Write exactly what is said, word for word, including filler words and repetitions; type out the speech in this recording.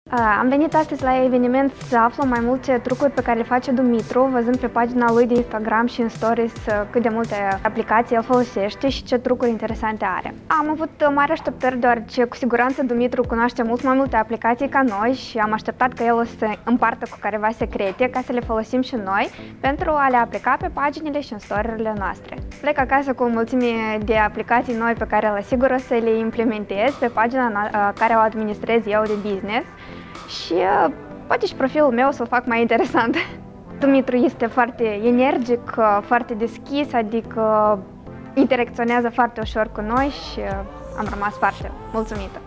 Am venit astăzi la eveniment să aflu mai multe trucuri pe care le face Dumitru, văzând pe pagina lui de Instagram și în stories cât de multe aplicații el folosește și ce trucuri interesante are. Am avut mari așteptări, deoarece cu siguranță Dumitru cunoaște mult mai multe aplicații ca noi și am așteptat că el o să împartă cu careva secrete ca să le folosim și noi pentru a le aplica pe paginile și în story-urile noastre. Plec acasă cu o mulțime de aplicații noi pe care le asigur o să le implementez pe pagina care o administrez eu de business. Și uh, poate și profilul meu să-l fac mai interesant. Dumitru este foarte energic, uh, foarte deschis, adică uh, interacționează foarte ușor cu noi și uh, am rămas foarte mulțumită.